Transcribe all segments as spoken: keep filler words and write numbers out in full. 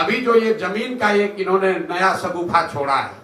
अभी जो ये जमीन का एक इन्होंने नया शगुफा छोड़ा है,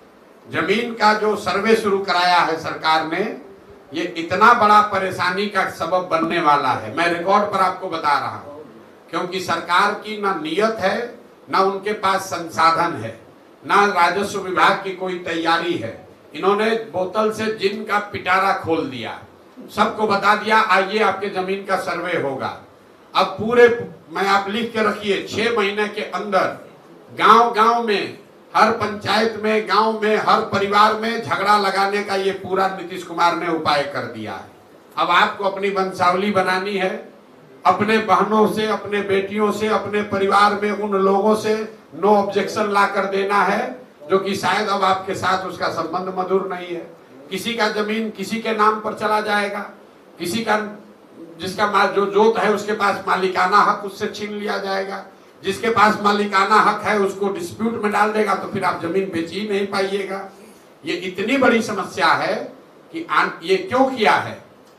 जमीन का जो सर्वे शुरू कराया है सरकार ने, ये इतना बड़ा परेशानी का सबब बनने वाला है। मैं रिकॉर्ड पर आपको बता रहा हूं, क्योंकि सरकार की ना नियत है, ना उनके पास संसाधन है, ना राजस्व विभाग की कोई तैयारी है। इन्होंने बोतल से जिन का पिटारा खोल दिया, सबको बता दिया आइए आपके जमीन का सर्वे होगा। अब पूरे, मैं आप लिख के रखिए, छह महीने के अंदर गांव गांव में, हर पंचायत में, गांव में, हर परिवार में झगड़ा लगाने का ये पूरा नीतीश कुमार ने उपाय कर दिया है। अब आपको अपनी वंशावली बनानी है, अपने बहनों से, अपने बेटियों से, अपने परिवार में उन लोगों से नो ऑब्जेक्शन ला कर देना है जो कि शायद अब आपके साथ उसका संबंध मधुर नहीं है। किसी का जमीन किसी के नाम पर चला जाएगा, किसी का जिसका जो जोत है उसके पास मालिकाना हक उससे छीन लिया जाएगा, जिसके पास मालिकाना हक है उसको डिस्प्यूट में डाल देगा, तो फिर आप जमीन बेच ही नहीं पाइएगा। ये इतनी बड़ी समस्या है कि ये क्यों किया है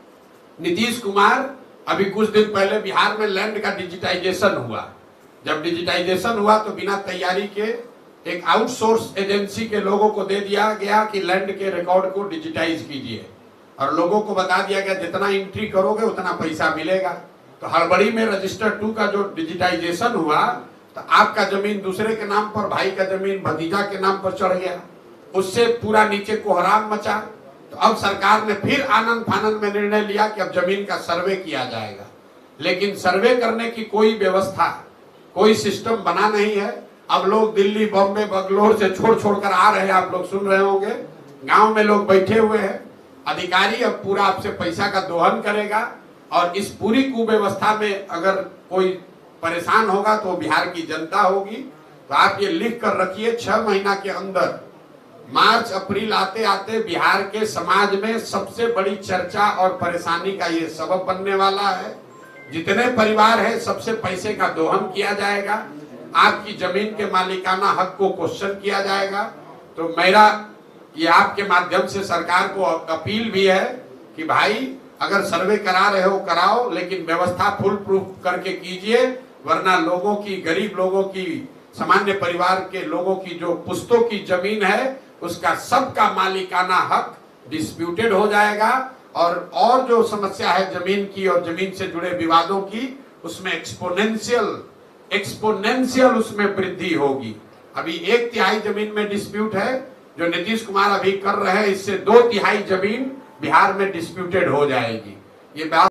नीतीश कुमार। अभी कुछ दिन पहले बिहार में लैंड का डिजिटाइजेशन हुआ। जब डिजिटाइजेशन हुआ तो बिना तैयारी के एक आउटसोर्स एजेंसी के लोगों को दे दिया गया कि लैंड के रिकॉर्ड को डिजिटाइज कीजिए, और लोगों को बता दिया गया जितना एंट्री करोगे उतना पैसा मिलेगा। तो हड़बड़ी में रजिस्टर टू का जो डिजिटाइजेशन हुआ तो आपका जमीन दूसरे के नाम पर, भाई का जमीन भतीजा के नाम पर चढ़ गया, उससे पूरा नीचे कोहराम मचा। तो अब सरकार ने फिर आनंद फानंद में निर्णय लिया कि अब जमीन का सर्वे किया जाएगा, लेकिन सर्वे करने की कोई व्यवस्था, कोई सिस्टम बना नहीं है। अब लोग दिल्ली, बॉम्बे, बंगलोर से छोड़ छोड़ कर आ रहे हैं, आप लोग सुन रहे होंगे, गांव में लोग बैठे हुए हैं। अधिकारी अब पूरा आपसे पैसा का दोहन करेगा, और इस पूरी कुव्यवस्था में अगर कोई परेशान होगा तो बिहार की जनता होगी। तो आप ये लिख कर रखिए, छह महीना के अंदर, मार्च अप्रैल आते आते बिहार के समाज में सबसे बड़ी चर्चा और परेशानी का ये सबब बनने वाला है। जितने परिवार है सबसे पैसे का दोहन किया जाएगा, आपकी जमीन के मालिकाना हक को क्वेश्चन किया जाएगा। तो मेरा ये आपके माध्यम से सरकार को अपील भी है कि भाई अगर सर्वे करा रहे हो कराओ, लेकिन व्यवस्था फुल प्रूफ करके कीजिए, वरना लोगों की, गरीब लोगों की, सामान्य परिवार के लोगों की जो पुश्तों की जमीन है उसका सबका मालिकाना हक डिस्प्यूटेड हो जाएगा, और और जो समस्या है जमीन की और जमीन से जुड़े विवादों की, उसमें एक्सपोनेंशियल एक्सपोनेंशियल उसमें वृद्धि होगी। अभी एक तिहाई जमीन में डिस्प्यूट है, जो नीतीश कुमार अभी कर रहे हैं, इससे दो तिहाई जमीन बिहार में डिस्प्यूटेड हो जाएगी। ये बात